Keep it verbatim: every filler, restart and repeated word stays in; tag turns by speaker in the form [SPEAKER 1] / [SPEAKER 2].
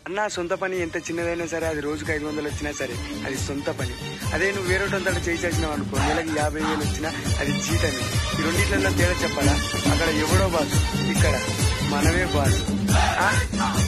[SPEAKER 1] అన్న సొంత పని ఎంత చిన్నదైనా సరే అది రోజుకి ఐదు వందలు వచ్చినా సరే అది సొంత పని. అదే నువ్వు వేరే అంతటా చేయి చేసినావు అనుకో, నెలకి యాభై వేలు వచ్చినా అది జీతమే. ఈ రెండిట్లలో తేడా చెప్పాలా? అక్కడ ఎవడో బాసు, ఇక్కడ మనమే బాసు.